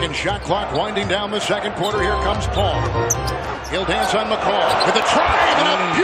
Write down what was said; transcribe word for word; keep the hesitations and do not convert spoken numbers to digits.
Second shot clock winding down the second quarter. Here comes Paul. He'll dance on McCall with a try and a